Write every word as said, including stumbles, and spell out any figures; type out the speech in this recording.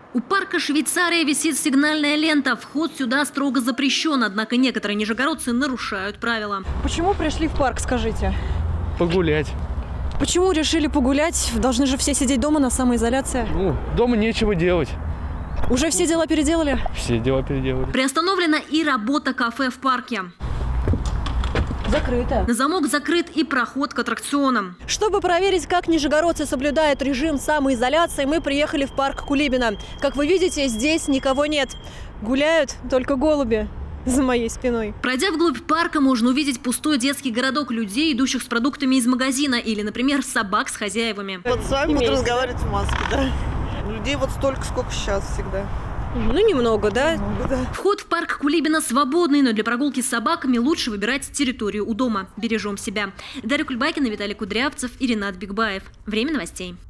У парка «Швейцария» висит сигнальная лента. Вход сюда строго запрещен, однако некоторые нижегородцы нарушают правила. Почему пришли в парк, скажите? Погулять. Почему решили погулять? Должны же все сидеть дома на самоизоляции. Ну, дома нечего делать. Уже все дела переделали? Все дела переделали. Приостановлена и работа кафе в парке. Закрыто. На замок закрыт и проход к аттракционам. Чтобы проверить, как нижегородцы соблюдают режим самоизоляции, мы приехали в парк Кулибина. Как вы видите, здесь никого нет. Гуляют только голуби за моей спиной. Пройдя вглубь парка, можно увидеть пустой детский городок людей, идущих с продуктами из магазина, или, например, собак с хозяевами. Вот с вами буду разговаривать в маске, да? Людей вот столько, сколько сейчас всегда. Ну, немного, да? Много, да. Вход в парк Кулибина свободный, но для прогулки с собаками лучше выбирать территорию у дома. Бережем себя. Дарья Кульбакина, Виталий Кудрявцев и Ренат Бигбаев. Время новостей.